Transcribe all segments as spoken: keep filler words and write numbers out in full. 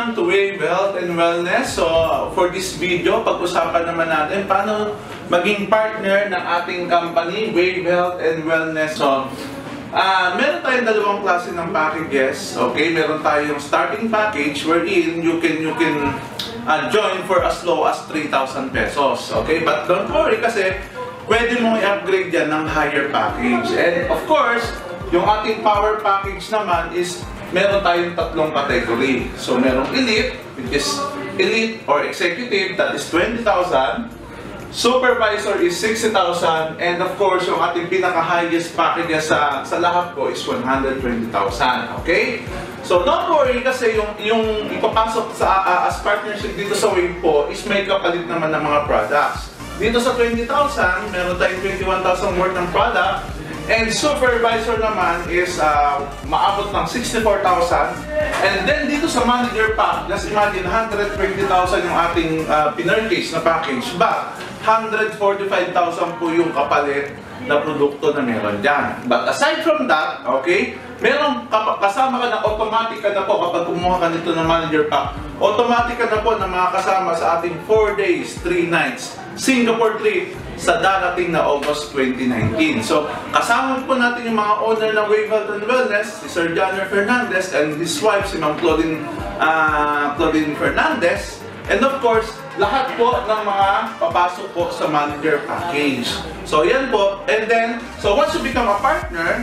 welcome to Wave Health and Wellness. So, for this video, pag-usapan naman natin paano maging partner ng ating company, Wave Health and Wellness. So, uh, meron tayong dalawang klase ng packages. Okay, meron tayong starting package wherein you can you can uh, join for as low as three thousand pesos. Okay, but don't worry kasi pwede mong i-upgrade yan ng higher package. And of course, yung ating power package naman is meron tayong tatlong category. So, merong Elite, which is Elite or Executive, that is twenty thousand. Supervisor is sixty thousand. And of course, yung ating pinaka-highest package sa, sa lahat po is one hundred twenty thousand. Okay? So, don't worry kasi yung, yung ipapasok sa, uh, as partnership dito sa Wave po is may kapalit naman ng mga products. Dito sa twenty thousand, meron tayong twenty-one thousand worth ng product. And supervisor naman is uh, maabot ng sixty-four thousand. And then dito sa manager pack, just imagine one hundred twenty thousand yung ating uh, pinurchase na package. But one hundred forty-five thousand po yung kapalit na produkto na meron dyan. But aside from that, okay, meron kasama ka na automatic ka na po kapag kumuha ka nito ng manager pack. Automatic ka na po na mga kasama sa ating four days, three nights Singapore trip sa darating na August twenty nineteen. So, kasama po natin yung mga owner ng Wave Health and Wellness, si Sir Johnner Fernandez and his wife, si Ma'am Claudine, uh, Claudine Fernandez. And of course, lahat po ng mga papasok po sa manager package. So, yan po. And then, so once you become a partner,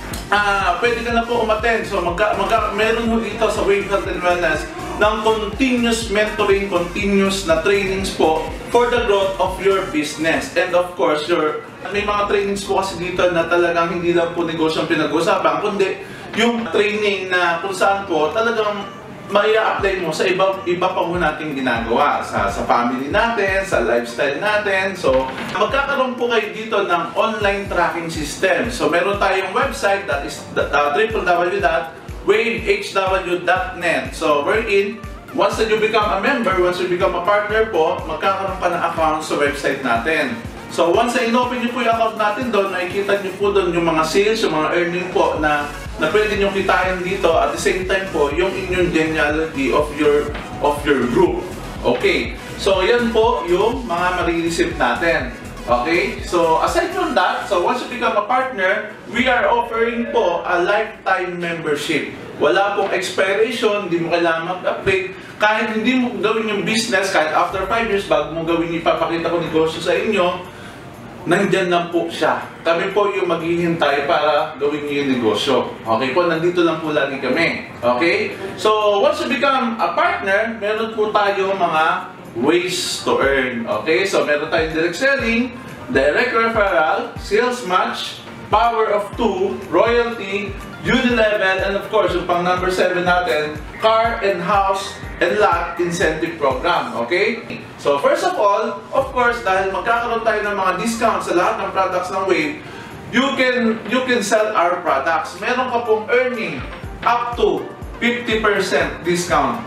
uh, pwede ka na po umattend. So, magka, magka, meron mo dito sa Wave Health and Wellness ng continuous mentoring, continuous na trainings po for the growth of your business. And of course, your may mga trainings po kasi dito na talagang hindi lang po negosyo ang pinag-usapan, kundi yung training na kung saan po talagang mai-apply mo sa iba, iba pa po natin ginagawa sa, sa family natin, sa lifestyle natin. So, magkakaroon po kayo dito ng online tracking system. So, meron tayong website that is uh, w w w dot wave h w dot net. So, we're in. Once that you become a member, once you become a partner po, magkakaroon ka ng account sa website natin. So, once na in-open nyo po yung account natin doon, nakikita nyo po doon yung mga sales, yung mga earning po na, na pwede nyo kitain dito. At the same time po, yung inyong genealogy of your, of your group. Okay. So, yan po yung mga marireceive natin. Okay? So, aside from that, so once you become a partner, we are offering po a lifetime membership. Wala pong expiration, hindi mo kailangan mag-upgrade. Kahit hindi mo gawin yung business, kahit after five years, bago mo gawin ipapakita ko negosyo sa inyo, nandyan lang po siya. Kami po yung maghihintay para gawin niyo yung negosyo. Okay po, nandito lang po lagi kami. Okay? So, once you become a partner, meron po tayo mga ways to earn. Okay? So, meron tayong direct selling, direct referral, sales match, power of two, royalty, duty level, and of course, yung pang number seven natin, car and house and lot incentive program. Okay? So, first of all, of course, dahil magkakaroon tayo ng mga discounts sa lahat ng products ng Wave, you can, you can sell our products. Meron ka pong earning up to fifty percent discount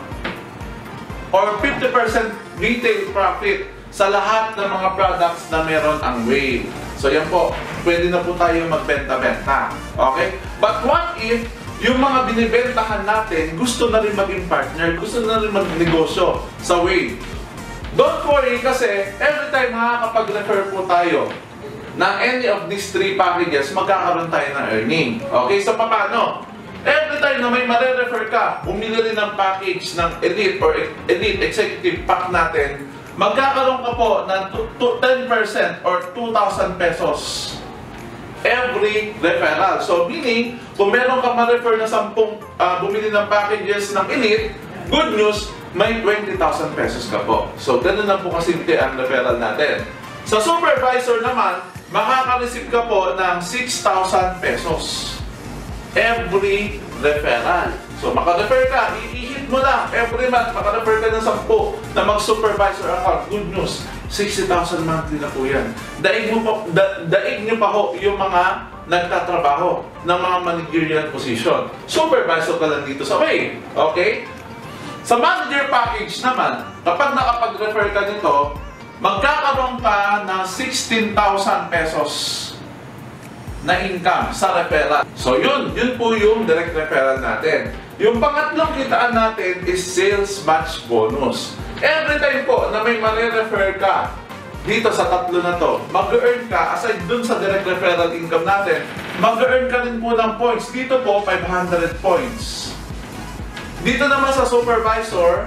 or fifty percent retail profit sa lahat ng mga products na meron ang Wave. So yan po, pwede na po tayo magbenta-benta. Okay? But what if yung mga binibentahan natin gusto na rin maging partner, gusto na rin magnegosyo sa Wave? Don't worry kasi every time makakapag-refer po tayo ng any of these three packages, magkakaroon tayo ng earning. Okay? So paano? Every time na may mare-refer ka, bumili rin ng package ng Elite or Elite Executive Pack natin, magkakaroon ka po ng ten percent or two thousand pesos every referral. So, meaning, kung meron ka ma-refer na sampung uh, bumili ng packages ng Elite, good news, may twenty thousand pesos ka po. So, ganun na po kasimple ang referral natin. Sa supervisor naman, makaka-receive ka po ng six thousand pesos every referral. So, maka-refer ka, i-hit mo lang every month, maka-refer ka ng sampu na mag-supervisor account. Good news, sixty thousand monthly na po yan. Daig, mo pa, da, daig nyo pa ho yung mga nagtatrabaho ng mga managerial position. Supervisor ka lang dito sa Wave. Okay? Sa manager package naman, kapag nakapag-refer ka nito, magkakaroon ka ng sixteen thousand pesos na income sa referral. So yun, yun po yung direct referral natin. Yung pangatlong kitaan natin is sales match bonus. Every time po na may mare-refer ka dito sa tatlo na to, mag-earn ka, aside dun sa direct referral income natin, mag-earn ka rin po ng points. Dito po, five hundred points. Dito naman sa supervisor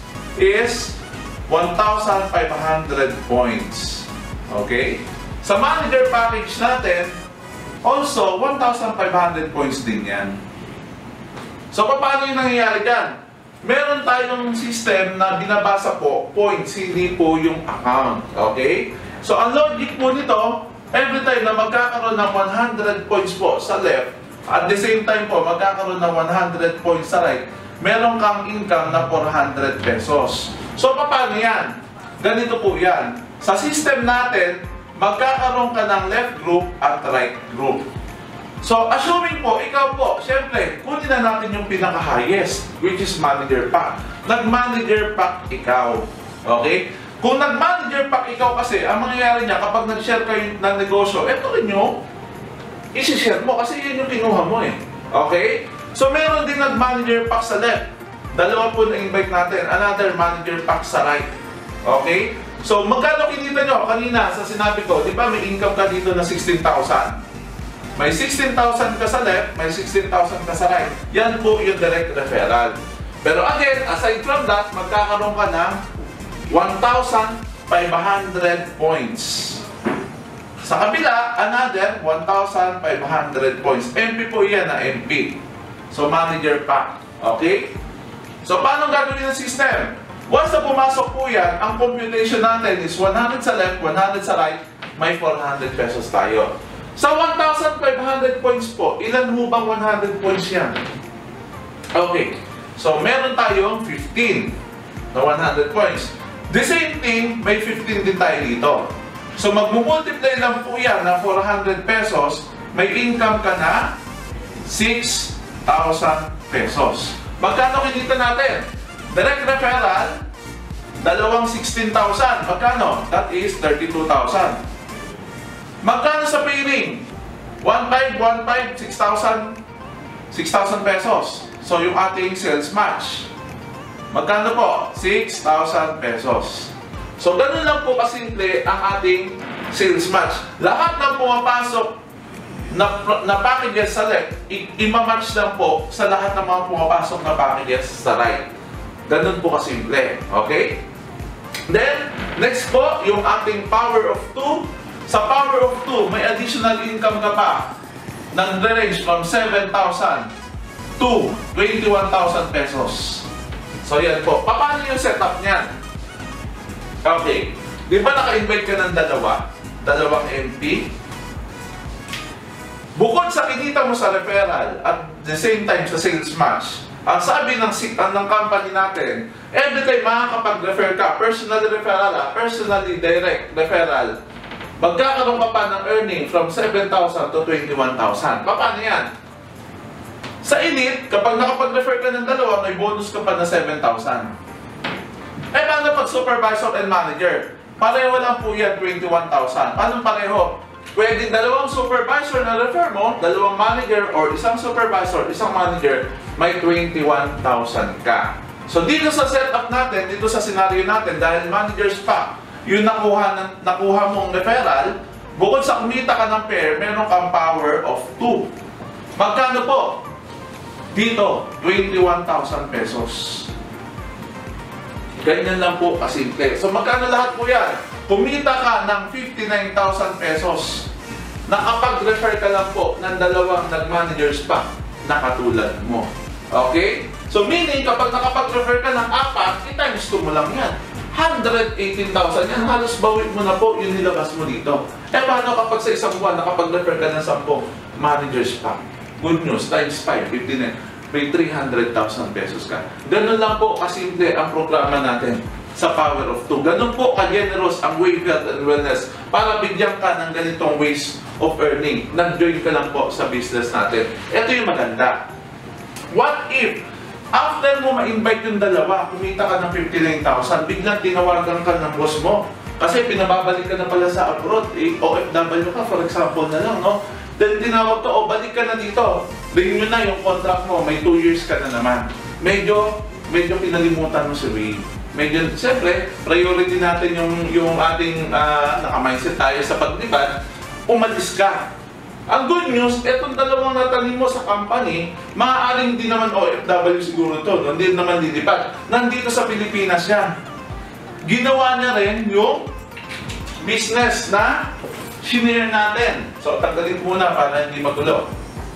is one thousand five hundred points. Okay? Sa manager package natin, also one thousand five hundred points din yan. So, paano yung nangyayari dyan? Meron tayong system na binabasa po points, hindi po yung account. Okay? So, ang logic po nito, every time na magkakaroon ng one hundred points po sa left, at the same time po, magkakaroon ng one hundred points sa right, meron kang income na four hundred pesos. So, paano yan? Ganito po yan. Sa system natin, magkakaroon ka ng left group at right group. So, assuming po, ikaw po, syempre, kunin na natin yung pinaka-highest, which is manager pack. Nag-manager pack ikaw. Okay? Kung nag-manager pack ikaw kasi, ang mangyayari niya, kapag nag-share kayo ng negosyo, eto rin nyo, isi-share mo kasi yun yung kinuha mo eh. Okay? So, meron din nag-manager pack sa left. Dalawa po na-invite natin. Another manager pack sa right. Okay? So, magkano kinita nyo? Kanina, sa sinabi ko, di ba may income ka dito na sixteen thousand? May sixteen thousand ka sa left, may sixteen thousand ka sa right. Yan po yung direct referral. Pero again, aside from that, magkakaroon ka ng one thousand five hundred points. Sa kabila, another one thousand five hundred points. M P po yan na M P. So, manager pack. Okay? So, paano gagawin ng system? Once na pumasok po yan, ang computation natin is one hundred sa left, one hundred sa right, may four hundred pesos tayo. Sa one thousand five hundred points po, ilan ho bang one hundred points yan? Okay. So, meron tayong fifteen na one hundred points. The same thing, may fifteen din tayo dito. So, mag-multiply lang po yan na four hundred pesos, may income ka na six thousand pesos. Magkano kinita natin? Direct referral, dalawang sixteen thousand. Magkano? That is thirty-two thousand. Magkano sa pairing? one five, one five, six thousand. six thousand pesos. So, yung ating sales match. Magkano po? six thousand pesos. So, ganun lang po kasimple ang ating sales match. Lahat ng pumapasok na, na packages sa left, i-match lang po sa lahat ng mga pumapasok na packages sa right. Ganun po kasimple. Okay? Then, next po, yung ating power of two. Sa power of two, may additional income ka pa ng range from seven thousand to twenty-one thousand pesos. So, yan po. Paano yung setup niyan? Okay. Di ba naka-invite ka ng dalawa? Dalawang M P? Bukod sa kinita mo sa referral at the same time sa sales match, ang sabi ng, ng company natin, every time makakapag-refer ka, personal referral, personally direct referral, magkakaroon ka pa ng earning from seven thousand to twenty-one thousand. Paano yan? Sa Elite, kapag nakapag-refer ka ng dalawa, may bonus ka pa na seven thousand. Eh, paano pag supervisor and manager? Pareho lang po yan, twenty-one thousand. Paano pareho? Pwede dalawang supervisor na refer mo, dalawang manager, or isang supervisor, isang manager, may twenty-one thousand ka. So, dito sa setup natin, dito sa scenario natin, dahil managers pa, yung nakuha, ng, nakuha mong referral, bukod sa kumita ka ng pair, meron kang power of two. Magkano po? Dito, twenty-one thousand pesos. Ganyan lang po kasimple. So, magkano lahat po yan? Kumita ka ng fifty-nine thousand pesos. Nakapag-refer ka lang po ng dalawang nag-managers pa na katulad mo. Okay? So, meaning, kapag nakapag-refer ka ng apat, i-times two mo lang yan. one hundred eighteen thousand yan, halos bawit mo na po yung nilabas mo dito. Eh, paano kapag sa isang buwan, nakapag-refer ka ng sampung managers pa? Good news, times five, fifty-nine, may three hundred thousand pesos ka. Ganun lang po kasimple ang programa natin sa Power of two. Ganun po ka-generous ang Wave Health and Wellness para bigyan ka ng ganitong ways of earning. Nag-join ka lang po sa business natin. Ito yung maganda. What if, after mo ma-invite yung dalawa, kumita ka ng fifty-nine thousand, biglang tinawagan ka ng boss mo. Kasi pinababalik ka na pala sa abroad, eh, O F W ka, for example na lang, no? Then tinawag to, o balik ka na dito. renew na yung contract mo, may two years ka na naman. Medyo, medyo pinalimutan mo si Wave. Medyo, siyempre, priority natin yung, yung ating uh, naka-mindset tayo sa paglipad, umalis ka. Ang good news, etong dalawang natanim mo sa company, maaaring di naman O F W siguro to, hindi naman lilipad. Nandito sa Pilipinas yan. Ginawa niya rin yung business na shinare natin. So, tanggalin muna para hindi magulo.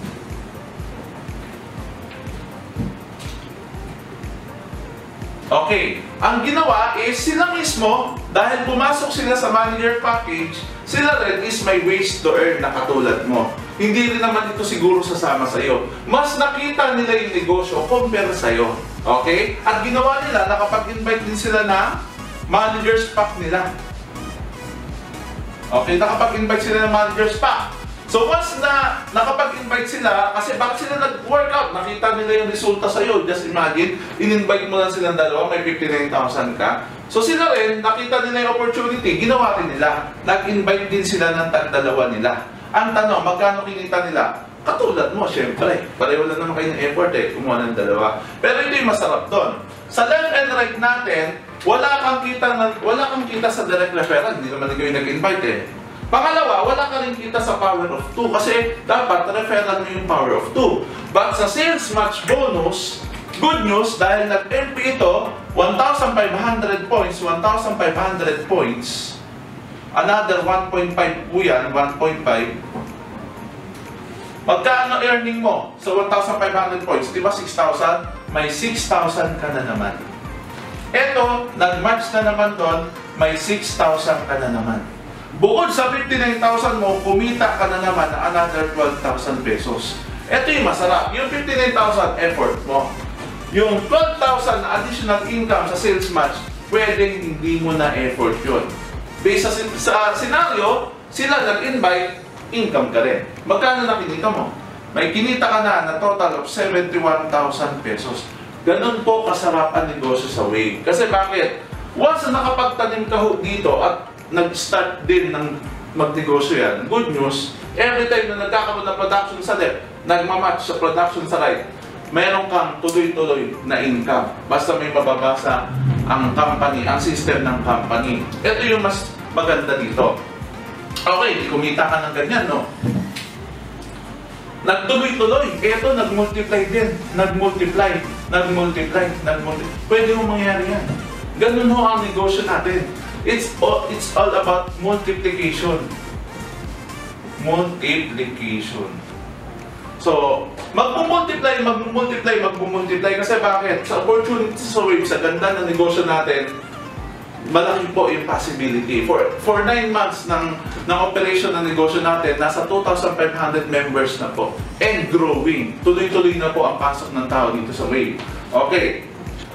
Okay, ang ginawa is sila mismo, dahil pumasok sila sa manager package, sila rin is may ways to earn na katulad mo. Hindi rin naman ito siguro sasama sa iyo. Mas nakita nila yung negosyo compare sa iyo. Okay? At ginawa nila, nakapag-invite din sila na manager's pack nila. Okay, nakapag-invite sila ng manager's pack. So once na nakapag-invite sila, kasi bakit sila nag-workout, nakita nila yung resulta sa'yo. Just imagine, in-invite mo lang silang dalawa, may fifty-nine thousand ka. So sila rin, nakita nila yung opportunity, ginawa rin nila. Nag-invite din sila ng tag-dalawa nila. Ang tanong, magkano kinita nila? Katulad mo, syempre. Pareho lang naman kayo ng effort eh, kumuha ng dalawa. Pero ito yung masarap doon. Sa left and right natin, wala kang kita, na, wala kang kita sa direct referral. Hindi naman ikaw yung nag-invite eh. Pangalawa, wala ka rin kita sa power of two kasi dapat referral mo yung power of two. But sa sales match bonus, good news dahil nag-M P ito, one thousand five hundred points, one thousand five hundred points, another one point five po yan, one point five. Magkano earning mo sa one thousand five hundred points? Di ba six thousand? May six thousand ka na naman. Ito, nag-match na naman doon, may six thousand ka na naman. Bukod sa fifty-nine thousand mo, kumita ka na naman na another twelve thousand pesos. Ito yung masarap. Yung fifty-nine thousand effort mo. Yung twelve thousand additional income sa sales match, pwedeng hindi mo na effort yun. Based sa, sa scenario, sila nag-invite, income ka rin. Magkano na kinita mo? May kinita ka na na total of seventy-one thousand pesos. Ganun po kasarap ang negosyo sa Wave. Kasi bakit? Once na nakapagtanim ka dito at nag-start din ng magnegosyo yan, good news, every time na nagkakaroon ng production sa left, nagmamatch sa production sa right, meron kang tuloy-tuloy na income. Basta may mababasa ang company, ang system ng company. Ito yung mas maganda dito. Okay, kumita ka ng ganyan, no? Nagtuloy-tuloy. Ito, nag-multiply din. Nag-multiply. Nag-multiply. Nag-multiply. Pwede mo mangyari yan. Ganun ho ang negosyo natin. It's all, it's all about multiplication. Multiplication. So, mag-multiply, mag-multiply, mag-multiply. Kasi bakit? Sa opportunity sa Wave, sa ganda ng negosyo natin, malaki po yung possibility. For for nine months ng, ng operation ng negosyo natin, nasa two thousand five hundred members na po. And growing. Tuloy-tuloy na po ang pasok ng tao dito sa Wave. Okay.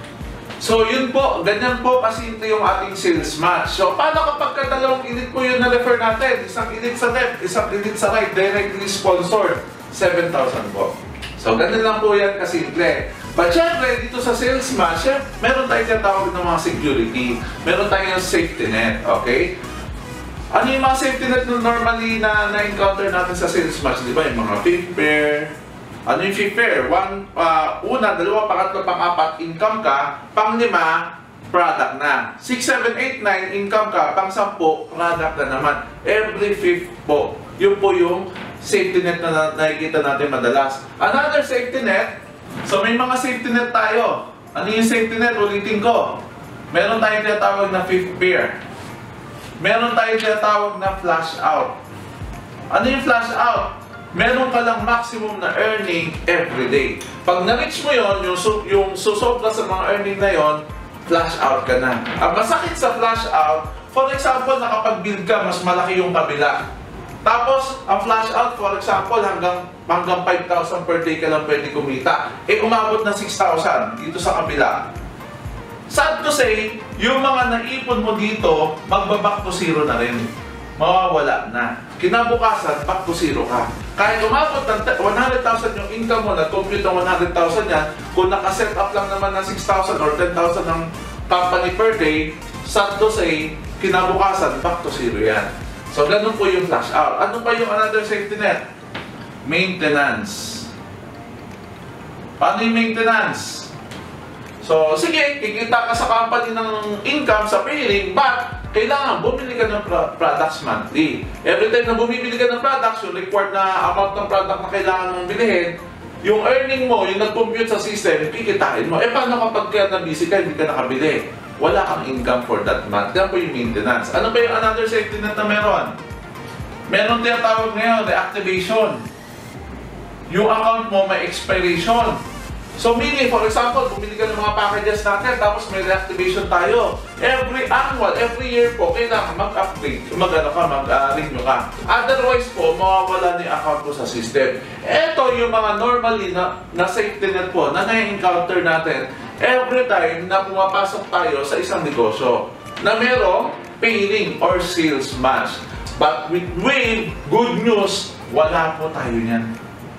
So yun po, ganyan po kasi ito yung ating sales match. So paano kapag dalawang init po yun na-refer natin? Isang init sa left, isang init sa right, directly sponsored. seven thousand po. So ganyan lang po yan kasimple. But syempre, dito sa sales match, meron tayong tinatawag ng mga security. Meron tayong safety net, okay? Ano yung mga safety net na normally na na-encounter natin sa sales match? Di ba? Yung mga fifth pair. Ano yung fifth pair? One, uh, una, dalawa, pangatlo, pang-apat, income ka. Pang-lima, product na. six, seven, eight, nine, income ka. Pang-sampu, product na naman. Every fifth po. Yun po yung safety net na nakikita natin madalas. Another safety net, so may mga safety net tayo. Ano yung safety net? Ulitin ko. Meron tayong tinatawag na fifth pair. Meron tayong tinatawag na flash out. Ano yung flash out? Meron ka lang maximum na earning every day. Pag na-reach mo yon, yung, yung susobra sa mga earning na yon, flash out ka na. Ang masakit sa flash out, for example, nakapag-build ka, mas malaki yung kabila. Tapos, ang flash out, for example, hanggang, hanggang five thousand per day ka lang pwede kumita. Eh, umabot na six thousand dito sa kabila. Sad to say, yung mga naipon mo dito, magbaback to zero na rin. Mawawala na. Kinabukasan, back to zero ka. Kahit umabot ng one hundred thousand yung income mo, nag-compute ng one hundred thousand yan, kung nakaset up lang naman ng six thousand or ten thousand ng company per day, sad to say, kinabukasan, back to zero yan. So, ganun po yung flash out. Ano pa yung another safety net? Maintenance. Paano yung maintenance? So, sige, kikita ka sa company ng income sa paying, but kailangan bumili ka ng products monthly. Every time na bumibili ka ng products, yung required na amount ng product na kailangan mong bilhin, yung earning mo, yung nag-compute sa system, kikitain mo. Eh, paano kapag kaya na-busy ka, hindi ka nakabili? Wala kang income for that month. Yan po yung maintenance. Ano ba yung another safety net na meron? Meron tinatawag ngayon, reactivation. Yung account mo may expiration. So meaning, for example, bumili ka ng mga packages natin, tapos may reactivation tayo. Every annual, every year po, kailangan mag-upgrade, mag-ano ka, mag-renew ka. Otherwise po, mawawala na yung account mo sa system. Ito yung mga normally na, na safety net po, na na-encounter natin every time na pumapasok tayo sa isang negosyo na merong paying or sales match. But with Wave, good news, wala po tayo niyan.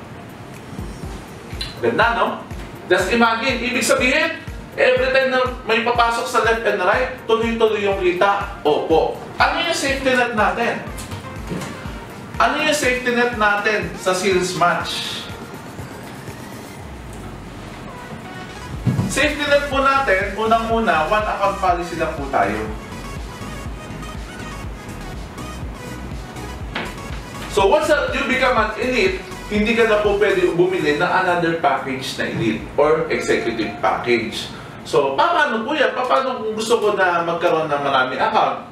Ganda, no? Just imagine, ibig sabihin, every time na may papasok sa left and right, tuloy-tuloy yung kita. Opo. Ano yung safety net natin? Ano yung safety net natin sa sales match? Safety net po natin, unang-una, one account policy lang po tayo. So once you become an elite, hindi ka na po pwede bumili ng another package na elite or executive package. So, paano po yan? Paano kung gusto ko na magkaroon ng marami account?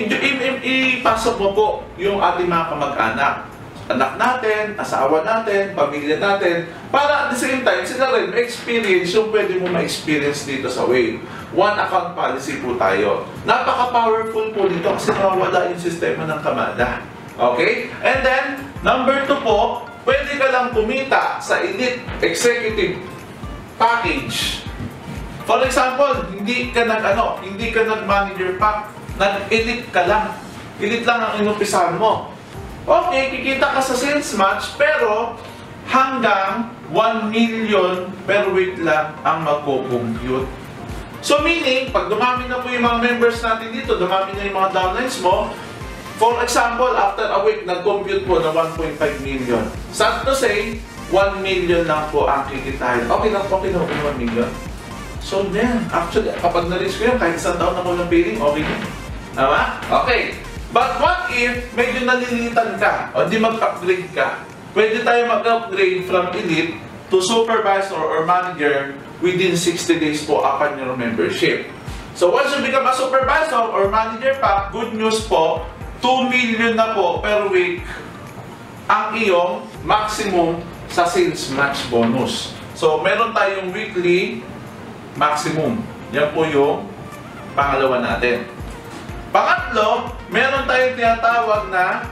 Ipasok mo po yung ating mga kamag-anak. Anak natin, asawa natin, pamilya natin, para at the same time, sila rin ma-experience yung pwede mo ma-experience dito sa Wave. One account policy po tayo. Napaka-powerful po dito kasi nawawala yung sistema ng kamada. Okay? And then, number two po, pwede ka lang kumita sa elite executive package. For example, hindi ka nag ano, hindi ka nag-manager pack, nag-elite ka lang. Elite lang ang inumpisahan mo. Okay, kikita ka sa sales match, pero hanggang one million per week lang ang magko-compute. So meaning, pag dumami na po yung mga members natin dito, dumami na yung mga downlines mo, for example, after a week, nag-compute po na one point five million. Sad to say, one million lang po ang kikitain. Okay lang po, okay lang po one million. So then, actually, kapag na-reach ko yun, kahit isang taon ako ng paying, okay na. Tama? Okay. But what if medyo nalilitan ka o di mag-upgrade ka? Pwede tayo mag-upgrade from elite to supervisor or manager within sixty days po upon your membership. So once you become a supervisor or manager pa, good news po, two million na po per week ang iyong maximum sa sales match bonus. So meron tayong weekly maximum. Yan po yung pangalawa natin. Pangatlo, meron tayong tinatawag na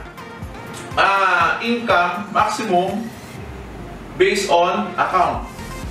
uh, income maximum based on account.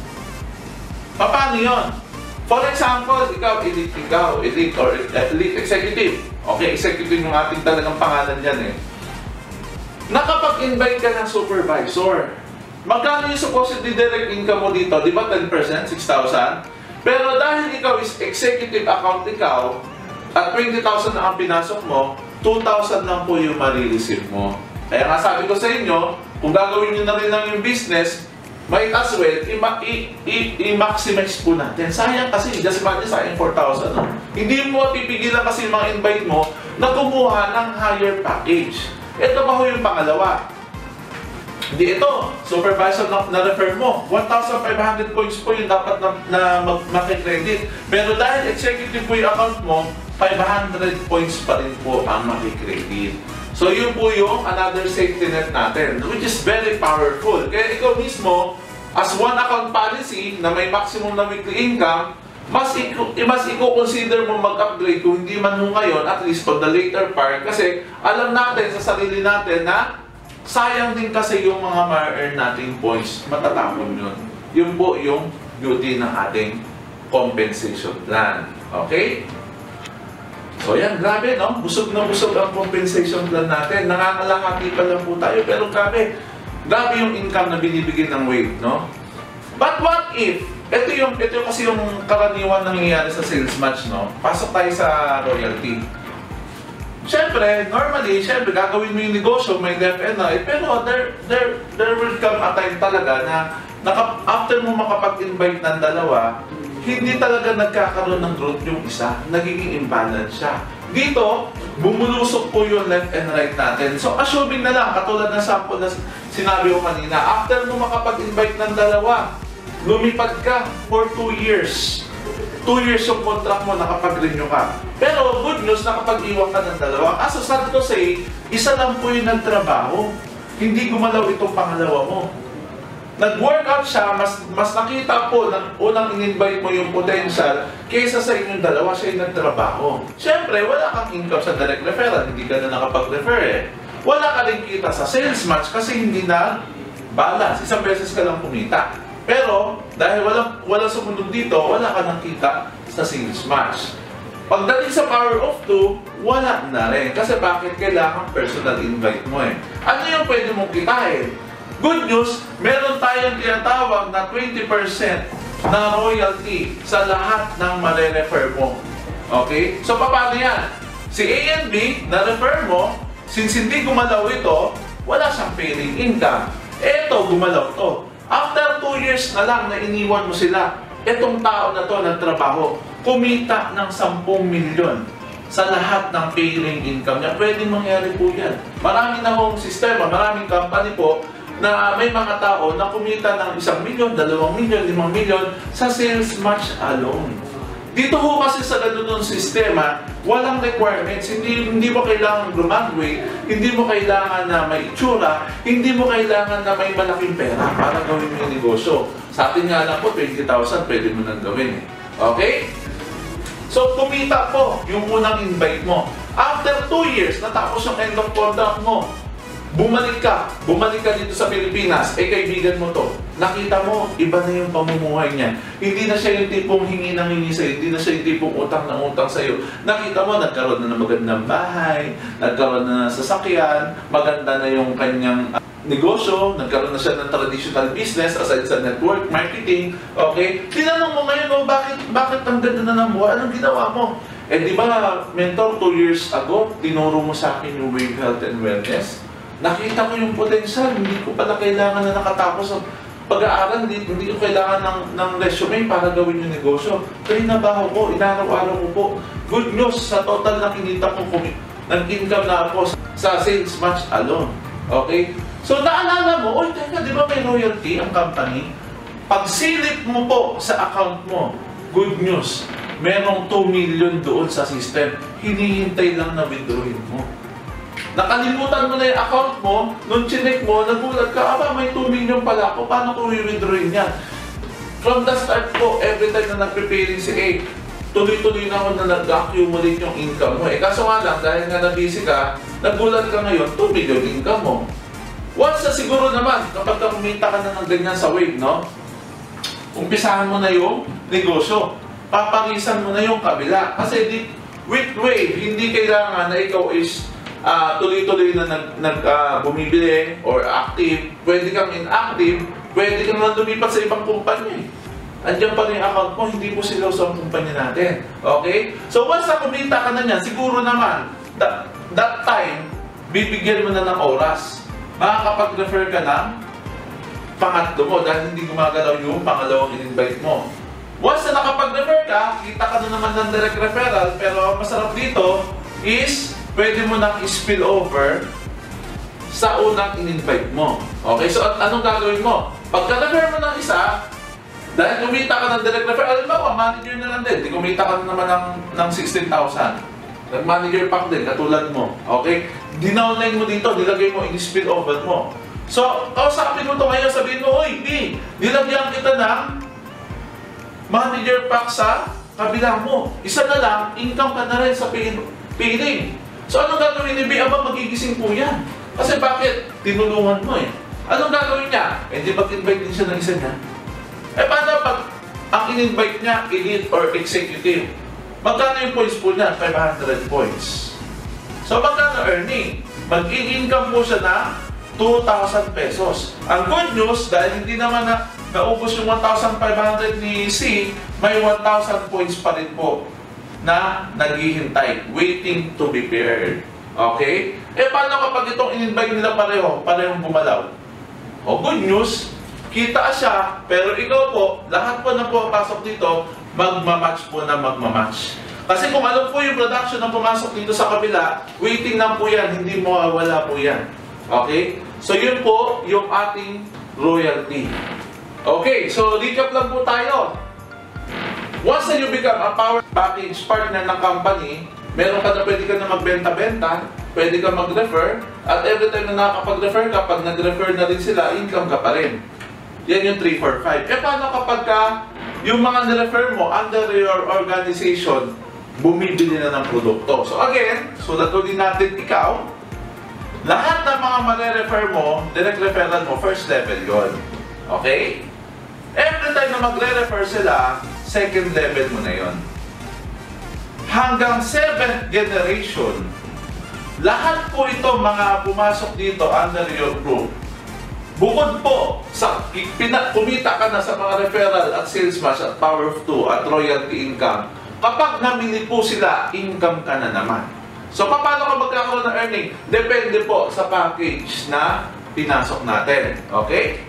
Paano yun? For example, ikaw, elite, ikaw, elite or elite executive. Okay, executive yung ating talagang pangalan dyan eh. Nakapag-invite ka ng supervisor. Magkano yung supposedly direct income mo dito? Di ba ten percent? six thousand? Pero dahil ikaw is executive account ikaw, at twenty thousand na ang pinasok mo, two thousand lang po yung marireceive mo. Kaya nga sabi ko sa inyo, kung gagawin nyo na rin lang yung business, might as well, i-maximize po natin. Sayang kasi, just imagine sayang four thousand. No? Hindi mo pipigilan kasi yung mga invite mo na kumuha ng higher package. Ito ba ho yung pangalawa? Hindi ito. Supervisor na, na-refer mo. one thousand five hundred points po yung dapat na, na makikredit. Pero dahil executive po yung account mo, five hundred points pa rin po ang makikredit. So yun po yung another safety net natin, which is very powerful. Kaya ikaw mismo, as one account policy na may maximum na weekly income, mas mas i-consider mo mag-upgrade kung hindi man mo ngayon, at least on the later part. Kasi alam natin sa sarili natin na sayang din kasi yung mga ma-earn nating points. Matatapon yun. Yun po yung beauty ng ating compensation plan. Okay? So yan, grabe no? Busog na busog ang compensation plan natin. Nangangalakati pa lang po tayo, pero grabe. Grabe yung income na binibigyan ng Wave, no? But what if, ito yung, ito yung kasi yung karaniwan nangyayari sa sales match, no? Pasok tayo sa royalty. Siyempre, normally, siyempre, gagawin mo yung negosyo, may left and right, pero there, there, there will come a time talaga na, naka, after mo makapag-invite ng dalawa, hindi talaga nagkakaroon ng growth yung isa, nagiging imbalance siya. Dito, bumulusok po yung left and right natin. So, assuming na lang, katulad ng sample na sinabi ko kanina, after mo makapag-invite ng dalawa, lumipad ka for two years. Two years yung contract mo, nakapag-renew ka. Pero good news, nakapag-iwan ka ng dalawa. Kaso sad to say, isa lang po yung nagtrabaho. Hindi gumalaw itong pangalawa mo. Nag-workout siya, mas, mas nakita po na unang in-invite mo yung potential kaysa sa inyong dalawa, siya yung nagtrabaho. Siyempre, wala kang income sa direct referral, hindi ka na nakapag-refer eh. Wala ka rin kita sa sales match kasi hindi na balance. Isang beses ka lang kumita. Pero, dahil walang, walang sumunod dito, wala ka nang kita sa sales match. Pagdating sa power of two, wala na rin. Kasi bakit kailangan personal invite mo eh? Ano yung pwede mong kitain? Good news, meron tayong tinatawag na twenty percent na royalty sa lahat ng mare-refer mo. Okay? So, paano yan? Si A and B, na-refer mo, since hindi gumalaw ito, wala siyang paying income. Eto, gumalaw to. After two years na lang na iniwan mo sila, etong tao na to nagtrabaho, kumita ng sampung milyon sa lahat ng paying income niya. Pwede mangyari po yan. Marami na hong sistema, maraming company po na may mga tao na kumita ng isang milyon, dalawang milyon, limang milyon sa sales match alone. Dito ho kasi sa ganun sistema, walang requirements. Hindi, hindi mo kailangan graduate, hindi mo kailangan na may itsura, hindi mo kailangan na may malaking pera para gawin mo yung negosyo. Sa atin nga lang po, twenty thousand pwede mo nang gawin. Okay? So, kumita po yung unang invite mo. After two years, natapos yung end of contract mo, bumalik ka, bumalik ka dito sa Pilipinas, eh kaibigan mo to. Nakita mo, iba na yung pamumuhay niya. Hindi na siya yung tipong hingi ng hingi sa'yo, hindi na siya yung tipong utang ng utang sa'yo. Nakita mo, nagkaroon na ng magandang bahay, nagkaroon na ng sasakyan, maganda na yung kanyang uh, negosyo, nagkaroon na siya ng traditional business aside sa network marketing. Okay? Tinanong mo ngayon, oh, bakit, bakit ang ganda na ng buhay? Anong ginawa mo? Eh di ba, mentor, two years ago, tinuro mo sa akin yung Wave Health and Wellness? Nakita ko yung potential, hindi ko pala kailangan na nakatapos sa pag-aaral, hindi, hindi ko kailangan ng, ng resume para gawin yung negosyo. Trinabaho ko, inaraw-araw ko po. Good news, sa total na kinita ko, nag-income na ako sa sales match alone. Okay? So naalala mo, oy, teka, di ba may royalty ang company? Pag silip mo po sa account mo, good news, merong two million doon sa system. Hinihintay lang na withdrawin mo. Nakalimutan mo na yung account mo, nung chinek mo, nagulat ka, aba, may two million pala ako, paano ko i-withdrawin yan? From the start po, every time na nag-preparing si A, tuloy-tuloy na ako na nag-accumulate yung income mo. Eh, kaso nga lang, dahil nga na-busy ka, nagulat ka ngayon, two million income mo. Once na siguro naman, kapag kumita ka na ng ganyan sa Wave, no? Umpisahan mo na yung negosyo. Papangisan mo na yung kabila. Kasi di, with Wave, hindi kailangan na ikaw is Uh, tuloy-tuloy na nag, nag uh, bumibili or active, pwede kang inactive, pwede kang naman lumipat sa ibang kumpanya. Andiyan pa rin yung account mo, hindi po sila sa kumpanya natin. Okay? So once na kumita ka na niyan, siguro naman, that, that time, bibigyan mo na ng oras. Makakapag-refer ka ng pangatlo mo dahil hindi gumagalaw yung pangalawang in-invite mo. Once na nakapag-refer ka, kita ka na naman ng direct referral, pero masarap dito is pwede mo nang i-spill over sa unang in-invite mo. Okay? So, at anong gagawin mo? Pagka-refer mo ng isa, dahil kumita ka ng direct refer, alam ba, manager na lang din. Di kumita ka naman ng, ng sixteen thousand. Manager pack din, katulad mo. Okay? Dinownline mo dito, nilagay mo, in-spill over mo. So, kausapin mo ito ngayon, sabihin mo, oy, B, nilagyan kita ng manager pack sa kabila mo. Isa na lang, income ka na rin sa paying. So, anong gagawin ni B? Aba, magigising po yan. Kasi bakit? Tinulungan mo eh. Anong gagawin niya? Eh, di mag-invite din siya ng isa niya. Eh, paano pag ang in-invite niya, elite or executive? Magkano yung points po niya? five hundred points. So, magkano earning? Mag-in-income po siya na two thousand pesos. Ang good news, dahil hindi naman na naubos yung one thousand five hundred ni C, may one thousand points pa rin po na naghihintay, waiting to be paired. Okay? Eh, paano kapag itong in-invite nila pareho, parehong gumalaw? O, good news, kita siya, pero ikaw po, lahat po na pumapasok dito, magmamatch po na magmamatch. Kasi kung alam po yung production na pumasok dito sa kabila, waiting lang po yan, hindi mo wala po yan. Okay? So, yun po yung ating royalty. Okay, so recap lang po tayo. Once na you become a power package partner ng company, meron ka na pwede ka na magbenta-benta, pwede ka mag-refer, at every time na nakakapag-refer ka, pag nag-refer na rin sila, income ka pa rin. Yan yung three, four, five. E paano kapag ka yung mga nirefer mo under your organization, bumibili na ng produkto? So again, sulat ulit natin ikaw, lahat ng mga mare-refer mo, direct referral mo, first level yon. Okay? Every time na magre-refer sila, second level mo na yon. Hanggang seventh generation, lahat po ito mga pumasok dito under your group. Bukod po sa kumita ka na sa mga referral at sales match at power of two at royalty income, kapag namili po sila, income ka na naman. So paano ka magkakaroon ng earning? Depende po sa package na pinasok natin. Okay?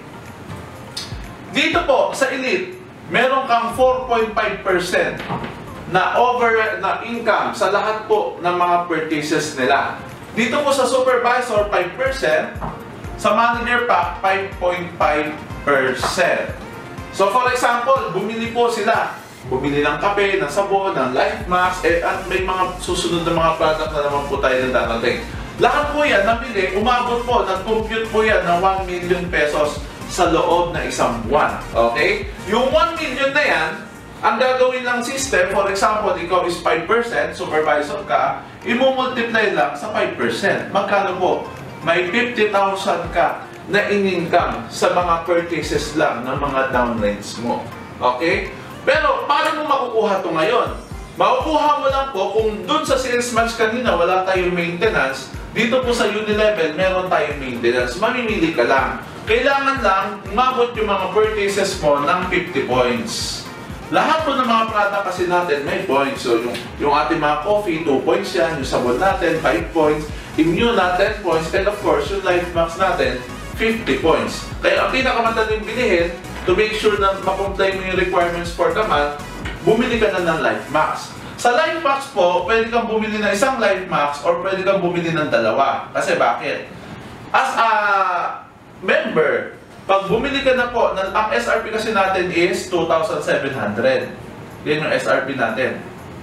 Dito po sa elite, meron kang four point five percent na over na income sa lahat po ng mga purchases nila. Dito po sa supervisor, five percent. Sa manager pack, five point five percent. So for example, bumili po sila. Bumili ng kape, ng sabon, ng life mask, eh, at may mga susunod na mga product na naman po tayo na darating. Lahat po yan, nabili, umabot po, nag-compute po yan ng one million pesos sa loob na isang buwan. Okay? Yung one million na yan, ang gagawin ng system, for example, ikaw is five percent, supervisor ka, i-multiply lang sa five percent. Magkano po? May fifty thousand ka na in-income sa mga purchases lang ng mga downlines mo. Okay? Pero, paano mo makukuha ito ngayon? Makukuha mo lang po kung dun sa sales match kanina wala tayong maintenance, dito po sa Unilevel meron tayong maintenance. Mamimili ka lang. Kailangan lang umabot yung mga purchases mo ng fifty points. Lahat po ng mga product kasi natin may points. So, yung, yung ating mga coffee, two points yan. Yung sabon natin, five points. Immune natin, ten points. And of course, yung Life Max natin, fifty points. Kaya ang pinakamadaling bilihin, to make sure na makomply mo yung requirements for the month, bumili ka na ng Life Max. Sa Life Max po, pwede kang bumili ng isang Life Max or pwede kang bumili ng dalawa. Kasi bakit? As a member, pag bumili ka na po, ang S R P kasi natin is two thousand seven hundred. Yan yung S R P natin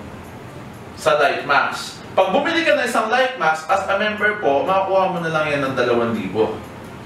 sa Life Max. Pag bumili ka na isang Life Max, as a member po, makakuha mo na lang yan ng dalawang libo.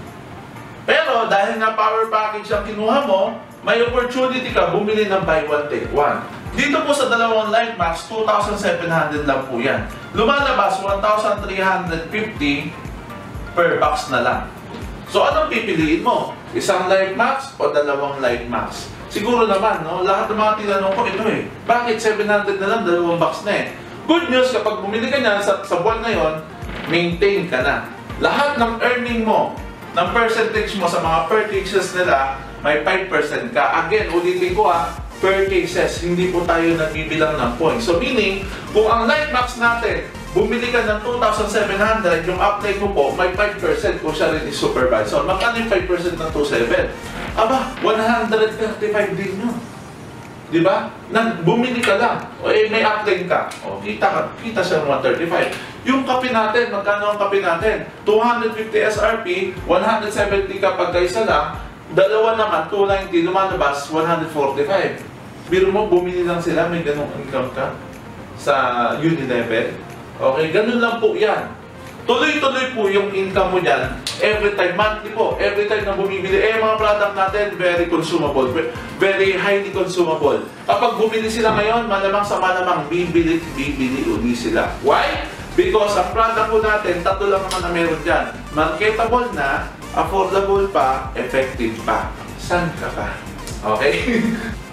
Pero dahil nga power package ang kinuha mo, may opportunity ka bumili ng buy one take one. Dito po sa dalawang Life Max, two thousand seven hundred lang po yan. Lumalabas, one thousand three hundred fifty per box na lang. So anong pipiliin mo? Isang Life Max o dalawang Life Max? Siguro naman, no? Lahat ng mga tinanong ko, ito eh. Bakit seven hundred na lang, dalawang box na eh? Good news, kapag bumili ka niyan sa, sa buwan na yon, maintain ka na. Lahat ng earning mo, ng percentage mo sa mga purchases nila, may five percent ka. Again, ulitin ko ha, purchases, hindi po tayo nagbibilang ng points. So meaning, kung ang Life Max natin, bumili ka ng two thousand seven hundred, yung upline mo po, may five percent kung siya rin is supervisor. Magkano yung five percent ng two thousand seven? Aba, one hundred thirty-five din yun. Di ba? Bumili ka lang. O eh, may upline ka. O, kita ka, kita siya ng one thirty-five. Yung kape natin, magkano ang kape natin? two hundred fifty S R P, one hundred seventy kapag kaisa lang, dalawa naman, two ninety, lumalabas, one hundred forty-five. Biro mo, bumili lang sila, may ganong income ka sa Unilevel. Okay, ganun lang po yan. Tuloy-tuloy po yung income mo dyan. Every time, monthly po, every time na bumibili, eh, mga product natin, very consumable, very highly consumable. Kapag bumili sila ngayon, malamang sa malamang, bibili, bibili uli sila. Why? Because ang product po natin, tatlo lang naman na meron dyan. Marketable na, affordable pa, effective pa. San ka pa? Okay?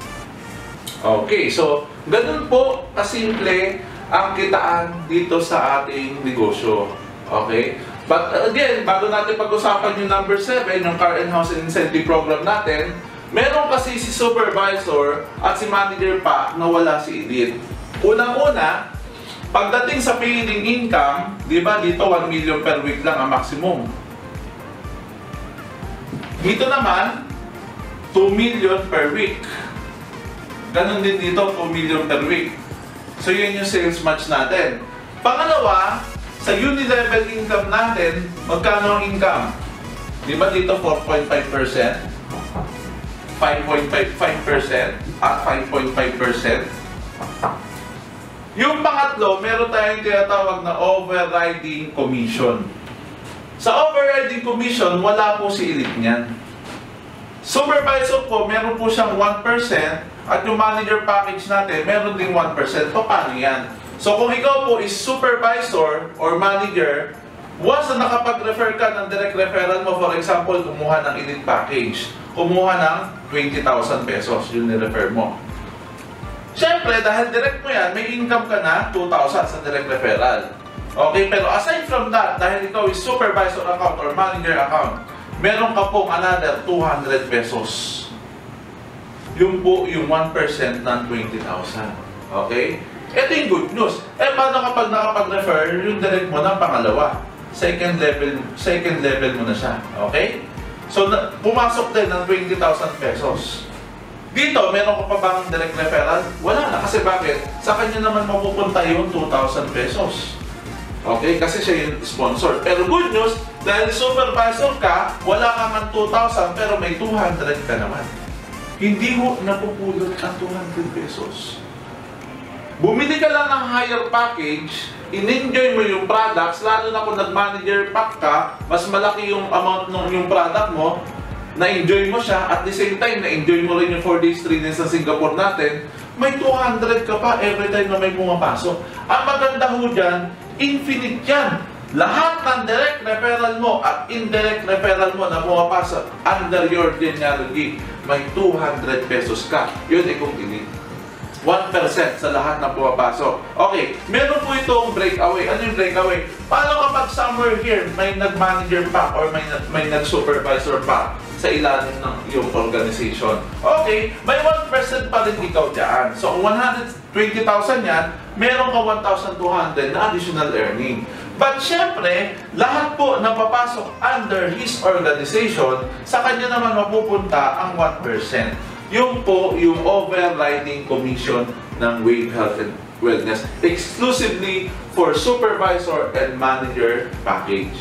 Okay, so, ganun po kasimple ang kitaan dito sa ating negosyo. Okay? But again, bago natin pag-usapan yung number seven, yung Car and House Incentive Program natin, meron kasi si supervisor at si manager pa na wala si Edith. Unang-una, Pagdating sa paying income, di ba dito one million per week lang ang maximum. Dito naman, two million per week. Ganon din dito, two million per week. So yun yung sales match natin. Pangalawa, sa uni-level income natin, magkano ang income? Di ba dito four point five percent? five point five percent at five point five percent. Yung pangatlo, meron tayong tinatawag na overriding commission. Sa overriding commission, wala po si elite niyan. Supervisor po, meron po siyang one percent at yung manager package natin, meron din one percent. Paano yan? So kung ikaw po is supervisor or manager, once na nakapag-refer ka ng direct referral mo, for example, kumuha ng elite package, kumuha ng twenty thousand pesos, yung nirefer mo. Siyempre, dahil direct mo yan, may income ka na two thousand sa direct referral. Okay, pero aside from that, dahil ikaw is supervisor account or manager account, meron ka pong another two hundred pesos. Yung po, yung one percent ng twenty thousand. Okay? Ito yung good news. Eh, paano kapag nakapag-refer, yung direct mo ng pangalawa? Second level, second level mo na siya. Okay? So, na, pumasok din ng twenty thousand pesos. Dito, meron ka pa bang direct referral? Wala na. Kasi bakit? Sa kanya naman mapupunta yung two thousand pesos. Okay? Kasi siya yung sponsor. Pero good news, dahil supervisor ka, wala ka man two thousand, pero may two hundred ka naman. Hindi mo napupulot ang two hundred pesos. Bumili ka lang ng higher package, in-enjoy mo yung products, lalo na kung nag-manager pack ka, mas malaki yung amount ng yung product mo, na-enjoy mo siya, at the same time, na-enjoy mo rin yung four days three nights sa Singapore natin, may two hundred ka pa every time na may pumapasok. Ang maganda ho dyan, infinite yan. Lahat ng direct referral mo at indirect referral mo na pumapasok under your generality, may two hundred pesos ka. Yun ay kung ini. one percent sa lahat na pumapasok. Okay, meron po itong breakaway. Ano yung breakaway? Paano kapag somewhere here, may nag-manager pa or may, may nag-supervisor pa sa ilalim ng iyong organization? Okay, may one percent pa rin ikaw dyan. So, kung one hundred twenty thousand yan, meron ka one thousand two hundred na additional earning. But syempre, lahat po na papasok under his organization, sa kanya naman mapupunta ang one percent. Yung po, yung overriding commission ng Wave Health and Wellness, exclusively for supervisor and manager package.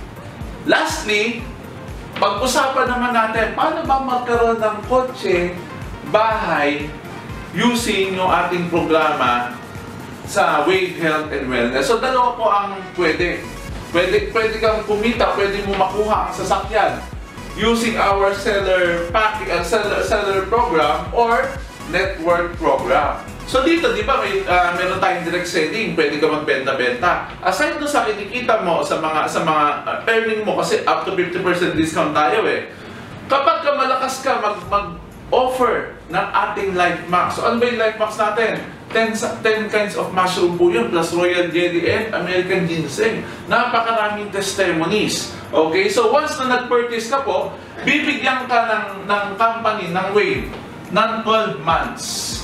Lastly, pag-usapan naman natin, paano ba magkaroon ng kotse, bahay, using yung ating programa sa Wave Health and Wellness. So, dalawa po ang pwede. Pwede, pwede kang kumita, pwede mo makuha ang sasakyan using our seller package, uh, seller, seller program or network program. So dito, di ba, may, uh, meron tayong direct selling, pwede ka magbenta-benta. Aside doon sa kinikita mo, sa mga, sa mga uh, earning mo, kasi up to fifty percent discount tayo eh. Kapag ka malakas ka mag, mag-offer ng ating Life Max. So ano ba yung Life Max natin? ten kinds of mushroom po yun, plus royal jelly and American ginseng. Napakaraming testimonies. Okay, so once na nag-purchase ka po, bibigyan ka ng, ng company, ng Wave, ng twelve months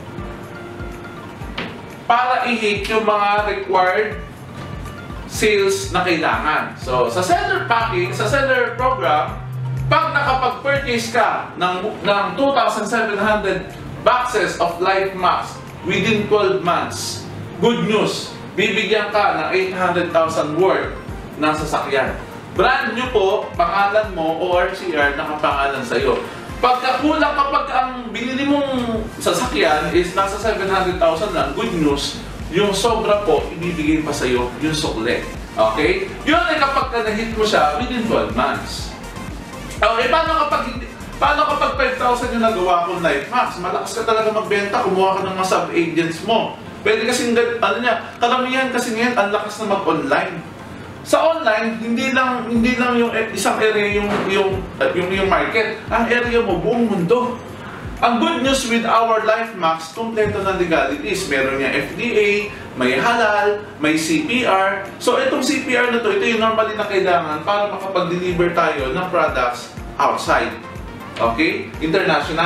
para i-hit yung mga required sales na kailangan. So, sa seller packing, sa seller program, pag nakapag-purchase ka ng, ng two thousand seven hundred boxes of Life Max within twelve months, good news, bibigyan ka ng eight hundred thousand worth ng sasakyan. Brand new po, pangalan mo, O R C R, nakapangalan sa'yo. Pagka kulang kapag ang binili mong sasakyan is nasa seven hundred thousand lang, good news, yung sobra po, ibibigay pa sa'yo yung sukle. Okay? Yun ay kapag na-hit mo siya within twelve months. Okay, paano kapag hindi? Paano kapag five thousand yung nagawa kong Life Max? Malakas ka talaga magbenta, kumuha ka ng mga sub-agents mo. Pwede kasing, ano niya, karamihan kasi ngayon, ang lakas na mag-online. Sa online, hindi lang hindi lang yung isang area yung yung yung, yung market. Ang area mo, buong mundo. Ang good news with our Life Max, kompleto ng legalities. Meron niya F D A, may halal, may C P R. So itong C P R na to, ito yung normally na kailangan para makapag-deliver tayo ng products outside. Okay? International.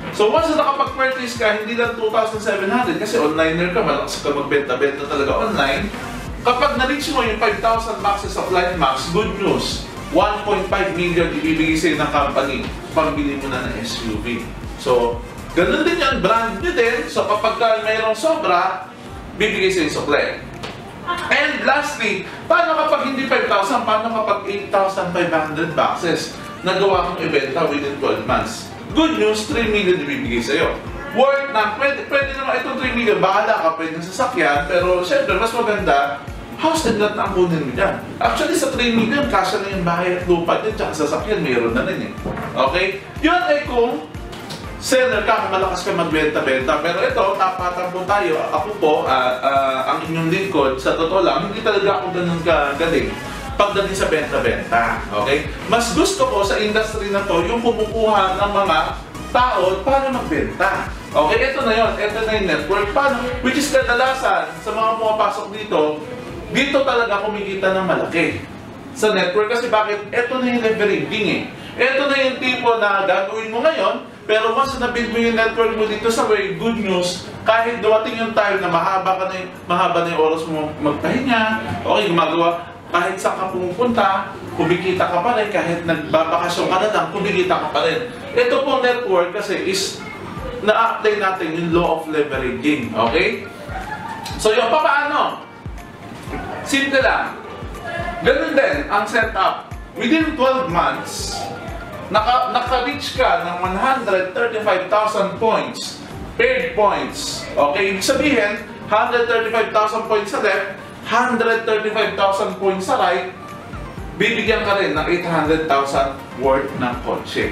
So once na nakapag-purchase ka, hindi lang two thousand seven hundred kasi onliner ka, malakas ka magbenta-benta talaga online. Kapag na-reach mo yung five thousand boxes of Life Max, good news, one point five million ibibigay sa'yo ng company pambili mo na ng S U V. So, ganun din yan, brand new din. So kapag ka mayroong sobra, bibigay sa'yo yung supply. And lastly, paano kapag hindi five thousand, paano kapag eight thousand five hundred boxes na gawa kong ibenta within twelve months? Good news, three million ibibigay sa'yo. Worth na, pwede, pwede naman itong three million, bahala ka, pwede ng sasakyan, pero syempre, mas maganda, house and lot na ang kunin mo dyan. Actually, sa three million, kasya na yung bahay at lupa din, tsaka sasakyan, mayroon na rin eh. Okay? Yun ay kung seller ka, kung malakas ka magbenta-benta. Pero ito, tapatan po tayo. Ako po, uh, uh, ang inyong lingkod, sa totoo lang, hindi talaga ako ganun kagaling pagdating sa benta-benta. Okay? Mas gusto ko sa industry na to, yung kumukuha ng mga tao para magbenta. Okay? Ito na yun. Ito na yung network. Paano? Which is kadalasan sa mga pumapasok dito, dito talaga kumikita ng malaki sa network. Kasi bakit? Ito na yung leveraging eh. Ito na yung tipo na gagawin mo ngayon, pero once na build mo yung network mo dito sa way, good news, kahit dumating yung time na mahaba, ka na yung, mahaba na yung oras mo magpahinga, okay, gumagawa, kahit saan ka pumupunta, kumikita ka pa rin, kahit nagbabakasyon ka na lang, kumikita ka pa rin. Ito pong network kasi is na-apply natin yung law of leveraging, okay? So yung paano? Simple lang. Ganun din ang setup. Within twelve months, naka, naka-reach ka ng one hundred thirty-five thousand points, paired points. Okay, ibig sabihin, one hundred thirty-five thousand points sa left, one hundred thirty-five thousand points sa right, bibigyan ka rin ng eight hundred thousand worth ng kotse.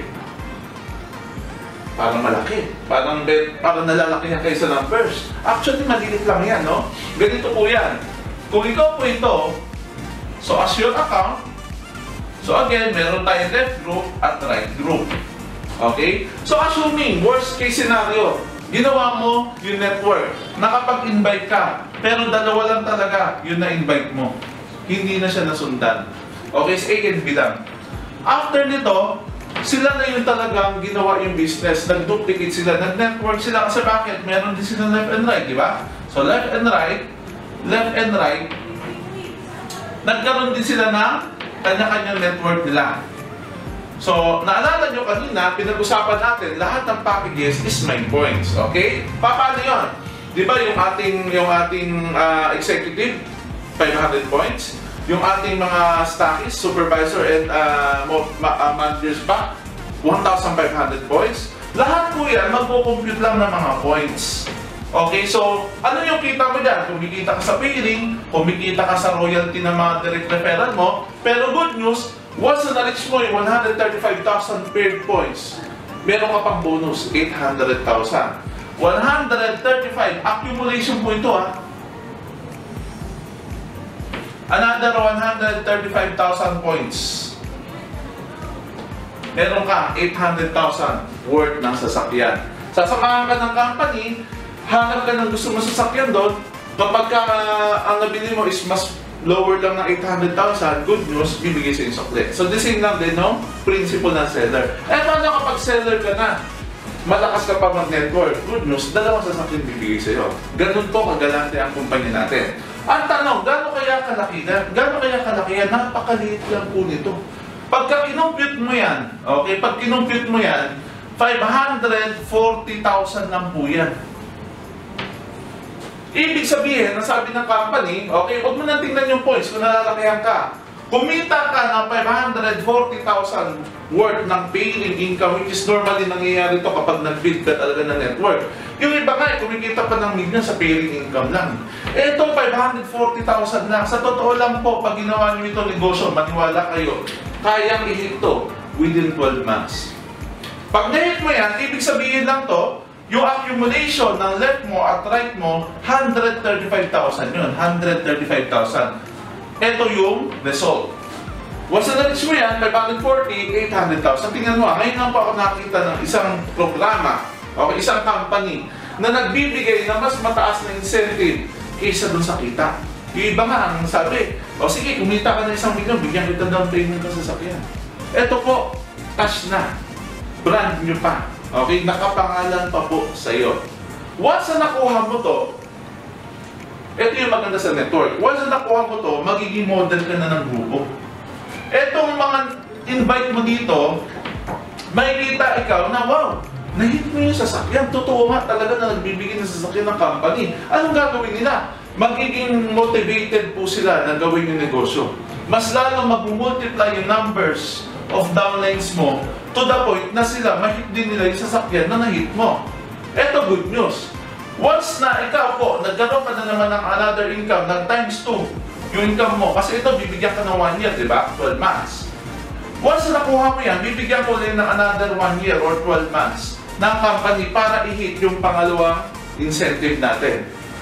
Parang malaki. Parang, parang nalalaki yan kayo sa numbers. Actually, malilit lang yan, no? Ganito po yan. Kung ikaw po ito, so as your account, so again, meron tayong left group at right group. Okay? So assuming, worst case scenario, ginawa mo yung network, nakapag-invite ka, pero dalawa lang talaga yung na-invite mo. Hindi na siya nasundan. Okay, so A and B lang. After nito, sila na yung talagang ginawa yung business, nag-duplicate sila, nag-network sila. Kasi bakit? Meron din sila left and right, di ba? So left and right, left and right, nagkaroon din sila ng kanya-kanyang network nila. So, naalala nyo kanina, pinag-usapan natin, lahat ng packages is my points, okay? Paano yun? Di ba yung ating, yung ating uh, executive, five hundred points? Yung ating mga stockists, supervisor, and uh, uh, managers ba, one thousand five hundred points? Lahat po yan, magpo-compute lang ng mga points. Okay, so, ano yung kita mo dyan? Kumikita ka sa paying, kumikita ka sa royalty ng mga direct referral mo, pero good news, once na na-reach mo yung one hundred thirty-five thousand paired points, meron ka pang bonus, eight hundred thousand. one hundred thirty-five, accumulation po ito ha. Another one hundred thirty-five thousand points. Meron ka eight hundred thousand worth ng sasakyan. Sasamahan ka ng company, hanap ka ng gusto mo sasakyan doon, kapag ka, uh, ang nabili mo is mas lower lang ng eight hundred thousand, good news, bibigay sa yung sukli. So, the same lang din, no? Principle ng seller. Eh, paano kapag seller ka na? Malakas ka pa mag-network. Good news, dalawang sasakyan bibigay sa iyo. Ganun po kagalante ang kumpanya natin. Ang tanong, gano'n kaya kalaki yan? Gano'n kaya kalaki yan? Napakaliit lang po nito. Pagka kinumpute mo yan, okay? Pag kinumpute mo yan, five hundred forty thousand lang po yan. Ibig sabihin, nasabi ng company, okay, huwag mo nang tingnan yung points kung nalalakihan ka. Kumita ka ng five hundred forty thousand worth ng paying income, which is normally nangyayari ito kapag nag-build ka talaga ng network. Yung iba nga, kumikita pa ng million sa paying income lang. Ito, five hundred forty thousand lang. Sa totoo lang po, pag ginawa nyo ito negosyo, maniwala kayo, kayang i-hit to within twelve months. Pag na-hit mo yan, ibig sabihin lang to, yung accumulation ng left mo at right mo, one hundred thirty-five thousand yun. one hundred thirty-five thousand. Ito yung result. Once na na-reach mo yan, five hundred forty, eight hundred thousand. Tingnan mo, ngayon lang po ako nakita ng isang programa, okay, isang company, na nagbibigay na mas mataas na incentive kaysa dun sa kita. Yung iba nga, ang sabi, o sige, kumita ka na isang milyon, bigyan kita down payment ng sasakyan. Ito po, cash na. Brand nyo pa. Okay, nakapangalan pa po sa'yo. Once na nakuha mo to, ito yung maganda sa network. Once na nakuha mo to, magiging model ka na ng grupo. Etong mga invite mo dito, makikita ikaw na, wow, na-hit mo yung sasakyan. Totoo nga talaga na nagbibigay ng sasakyan ng company. Anong gagawin nila? Magiging motivated po sila na gawin yung negosyo. Mas lalo mag-multiply yung numbers of downlines mo to the point na sila, ma-hit din nila yung sasakyan na na-hit mo. Ito good news. Once na ikaw po, nagkaroon ka na naman ng another income, ng times two, yung income mo, kasi ito, bibigyan ka ng one year, di ba? twelve months. Once na nakuha mo yan, bibigyan ko ulit ng another one year or twelve months ng company para i-hit yung pangalawang incentive natin.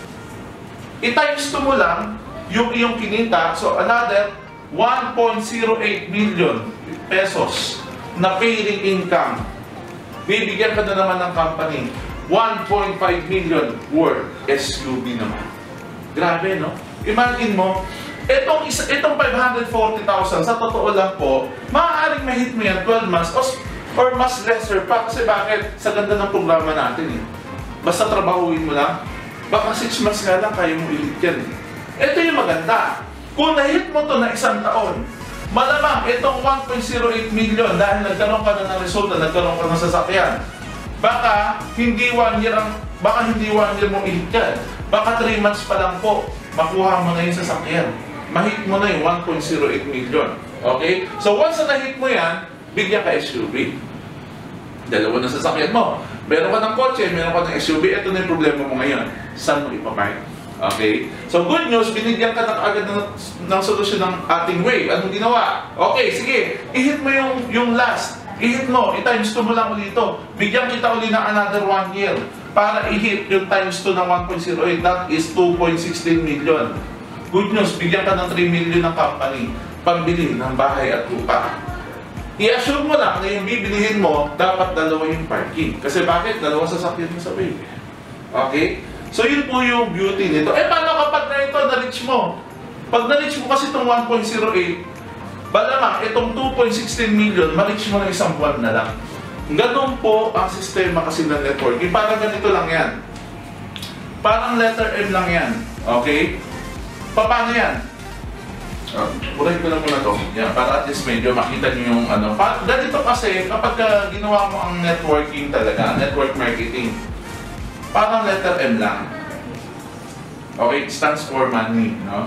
I-times two mo lang yung iyong kinita, so another one point zero eight million pesos na paying income. Bibigyan ka na naman ng company one point five million worth S U V naman. Grabe, no? Imagine mo, itong, isa, itong five hundred forty thousand, sa totoo lang po, maaaring ma-hit mo yan twelve months or, or mas lesser pa. Kasi bakit? Sa ganda ng programa natin eh. Basta trabahuin mo lang, baka six months nga lang kaya mo i-hit yan eh. Ito yung maganda. Kung na-hit mo to na isang taon, malamang itong one point zero eight million dahil nagkaroon ka na ng resulta, nagkaroon ka ng sasakyan. Baka hindi one year ang, baka hindi one year mo i-hit yan. Baka three months pa lang po, makuha mo na yung sasakyan. Ma-hit mo na yung one point zero eight million. Okay? So once na na-hit mo yan, bigyan ka S U V. Dalawa na sasakyan mo. Meron ka ng kotse, meron ka ng S U V, ito na yung problema mo ngayon. Saan mo ipapark? Okay? So good news, binigyan ka na agad ng, ng solusyon ng ating wave. Anong ginawa? Okay, sige, i-hit mo yung, yung last. I-hit mo, i-times two mo lang ulit ito. Bigyan kita ulit ng another one year para i-hit yung times two ng one point zero eight. That is two point one six million. Good news, bigyan ka ng three million ng company pambili ng bahay at lupa. I-assure mo lang na yung bibilihin mo, dapat dalawa yung parking. Kasi bakit? Dalawang sasakyan mo sa wave. Okay? So yun po yung beauty nito. Eh paano kapag na ito, na-reach mo? Pag na-reach mo kasi itong one point zero eight, balamang itong two point one six million, ma-reach mo na isang buwan na lang. Ganun po ang sistema kasi ng networking. Parang ganito lang yan. Parang letter M lang yan. Okay? Paano yan? Uh, Buray ko lang muna ito. Yan, para at least medyo makita nyo yung ano. Pa ganito kasi, kapag uh, ginawa mo ang networking talaga, network marketing, parang letter M lang. Okay? It stands for money. No?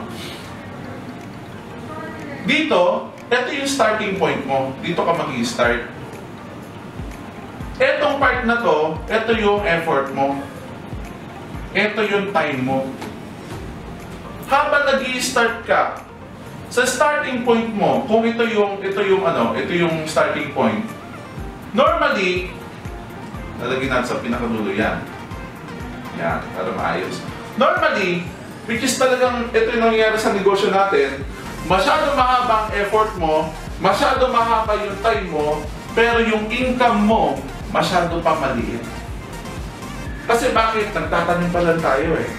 Dito, ito yung starting point mo. Dito ka mag-i-start. Etong part na to, ito yung effort mo. Ito yung time mo. Habang nag-i-start ka, sa starting point mo, kung ito yung, ito yung ano, ito yung starting point. Normally, lalagyan natin sa pinakadulo yan. Yan, para maayos. Normally, which is talagang ito yung nangyayari sa negosyo natin, masyado mahaba ang effort mo, masyado mahaba yung time mo, pero yung income mo, masyado pa maliit. Kasi bakit? Nagtatanim pa lang tayo eh.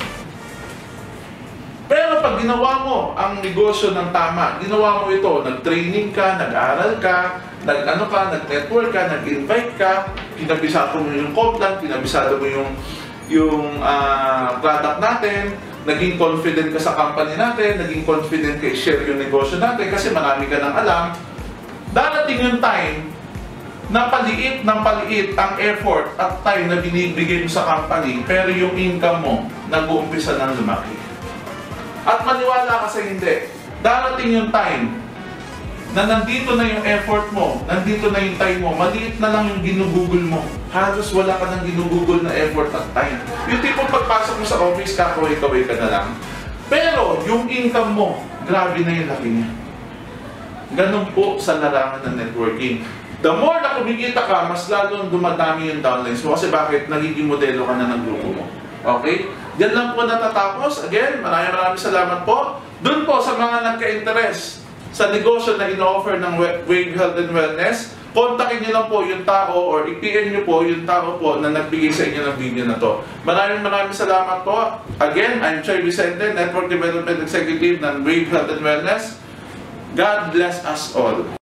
Pero pag ginawa mo ang negosyo ng tama, ginawa mo ito, nag-training ka, nag-aral ka, nag-ano ka, nag-network ka, nag-invite ka, kinabisado mo yung content, kinabisado mo yung, yung uh, product natin, naging confident ka sa company natin, naging confident ka i-share yung negosyo natin kasi marami ka nang alam, darating yung time na paliit ng paliit ang effort at time na binibigay mo sa company, pero yung income mo nag-uumpisa ng lumaki. At maniwala ka sa hindi, darating yung time na nandito na yung effort mo, nandito na yung time mo, maliit na lang yung ginugugol mo. Halos wala ka nang ginugugol na effort at time. Yung tipong pagpasok mo sa office, kakaway-kaway ka na lang. Pero yung income mo, grabe na yung laki niya. Ganun po sa larangan ng networking. The more na kumikita ka, mas lalong dumadami yung downlines mo. Kasi bakit? Nagiging modelo ka na ng grupo mo. Okay? Yan lang po natatapos. Again, maraming maraming salamat po. Doon po sa mga nagka-interest sa negosyo na ino-offer ng Wave Health and Wellness, kontakin nyo lang po yung tao or i-P M nyo po yung tao po na nagbigay sa inyo ng video na to. Maraming maraming salamat po. Again, I'm Choi Vicente, Network Development Executive ng Wave Health and Wellness. God bless us all.